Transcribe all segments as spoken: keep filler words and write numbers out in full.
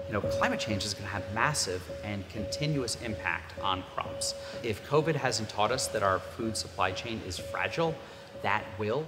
You know, climate change is going to have massive and continuous impact on crops. If COVID hasn't taught us that our food supply chain is fragile, that will.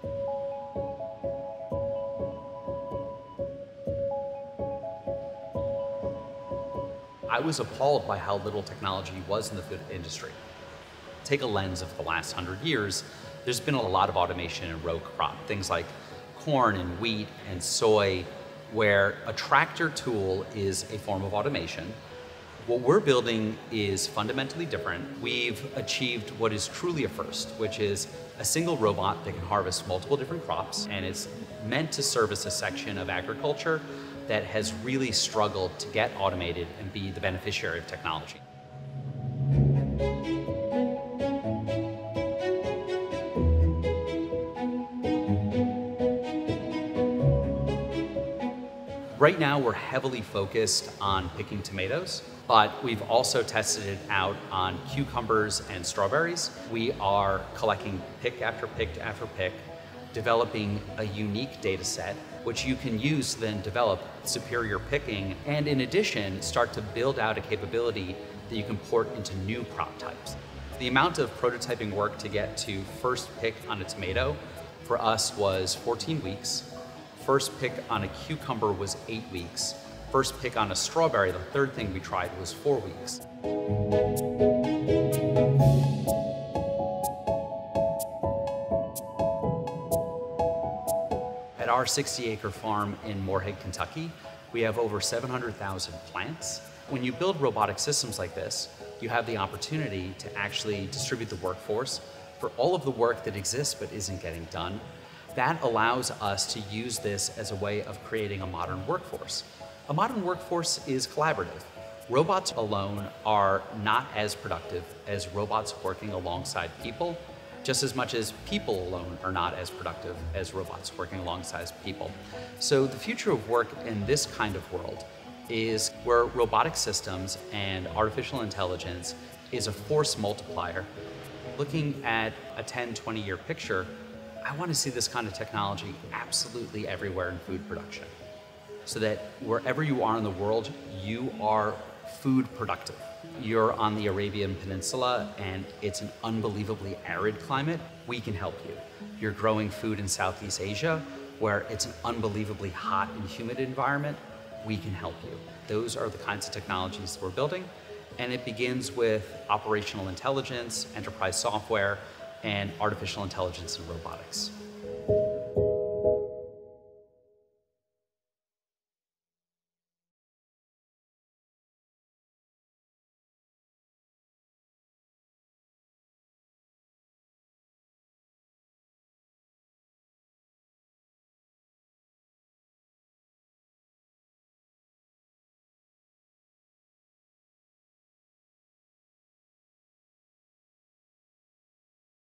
I was appalled by how little technology was in the food industry. Take a lens of the last hundred years, there's been a lot of automation in row crop, things like corn and wheat and soy, where a tractor tool is a form of automation. What we're building is fundamentally different. We've achieved what is truly a first, which is a single robot that can harvest multiple different crops, and it's meant to service a section of agriculture that has really struggled to get automated and be the beneficiary of technology. Right now, we're heavily focused on picking tomatoes, but we've also tested it out on cucumbers and strawberries. We are collecting pick after pick after pick, developing a unique data set, which you can use to then develop superior picking, and in addition, start to build out a capability that you can port into new crop types. The amount of prototyping work to get to first pick on a tomato for us was fourteen weeks. First pick on a cucumber was eight weeks. First pick on a strawberry, the third thing we tried, was four weeks. At our sixty acre farm in Moorhead, Kentucky, we have over seven hundred thousand plants. When you build robotic systems like this, you have the opportunity to actually distribute the workforce for all of the work that exists but isn't getting done. That allows us to use this as a way of creating a modern workforce. A modern workforce is collaborative. Robots alone are not as productive as robots working alongside people, just as much as people alone are not as productive as robots working alongside people. So the future of work in this kind of world is where robotic systems and artificial intelligence is a force multiplier. Looking at a ten, twenty year picture, I want to see this kind of technology absolutely everywhere in food production, so that wherever you are in the world, you are food productive. You're on the Arabian Peninsula and it's an unbelievably arid climate, we can help you. You're growing food in Southeast Asia, where it's an unbelievably hot and humid environment, we can help you. Those are the kinds of technologies that we're building, and it begins with operational intelligence, enterprise software, and artificial intelligence and robotics.